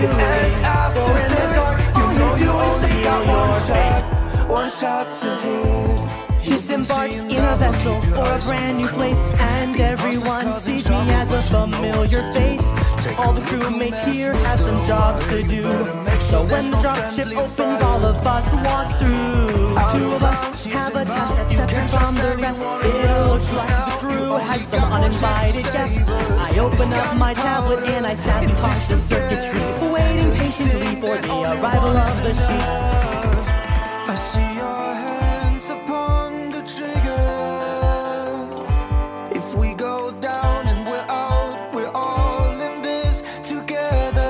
confusing. For in the dark, all you do is steal your fate. One shot to hit. Disembarked in a vessel for a brand new place, and everyone sees me as a familiar face. All the crewmates here have some jobs to do, so when the dropship opens, all of us walk through. Two of us have a task that's separate from the rest. It looks like the crew has some uninvited guests. I open up my tablet and I sabotage the circuitry, waiting patiently for the arrival of the sheep. I see your hands upon the trigger. If we go down and we're out, we're all in this together.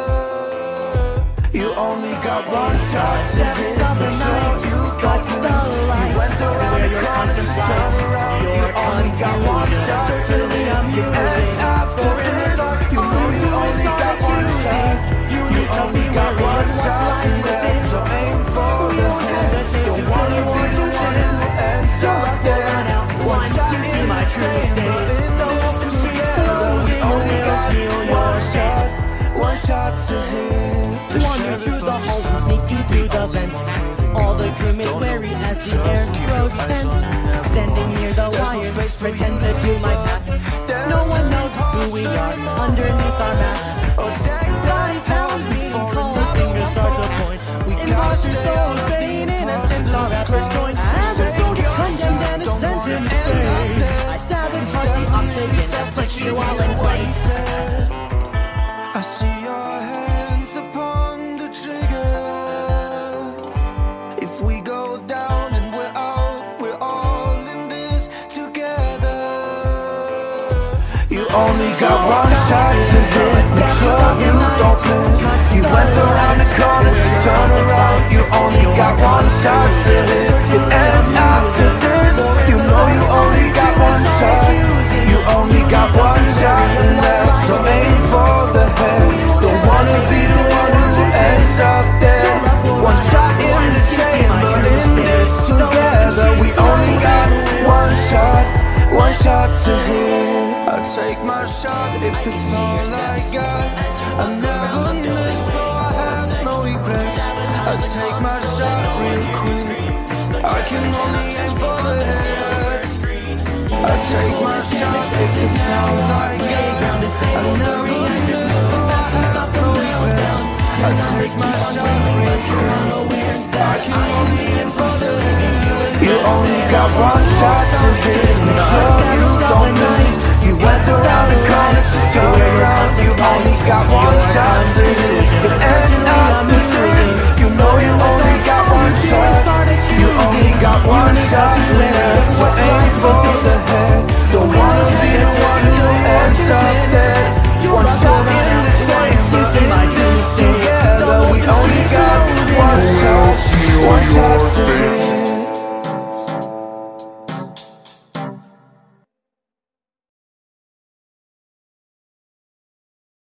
You only got one shot to Depths of the night, got the lights, where your contemplate, your confusion. Certainly amusing, for in the dark, you know you only got one shot. You need to be where what lies within. So aim for the head. Don't wanna be the one who ends up there. Once you see my true state, the open streets closing will seal your fate. One shot to hit. Wander through the halls and sneaking through the vents. All the crewmates wary as the air grows tense. Standing near the wires, pretend to do my tasks. No one knows who we are underneath our masks. Body pounds being cold, fingers start to point. Imposters throw pain, innocents are at first joint. As the soul gets condemned and is sent into space, I sabotage the oxygen that flicks you all in place. I see your hands upon the trigger. If we go down and we're out, we're all in this together. You only got one shot to hit. Make sure you don't miss. You went around the corner, turn around. You only got one shot to hit. And after this, you know you only got one shot. You only got one shot left, so aim for the head. Don't wanna be the one who ends up there. One shot in the chamber, in this together. We only got one shot to hit. I take my shot if it's all I got. I never miss, so I have no regrets. I take my shot real quick. I can only aim for the head. I take my shot if it's all I got. I never miss, so I have no regrets. I take my shot real quick. I can only aim for the head. You only got one shot to hit. Make sure you don't miss. You went around the corner, so turn around. You only got one shot to hit.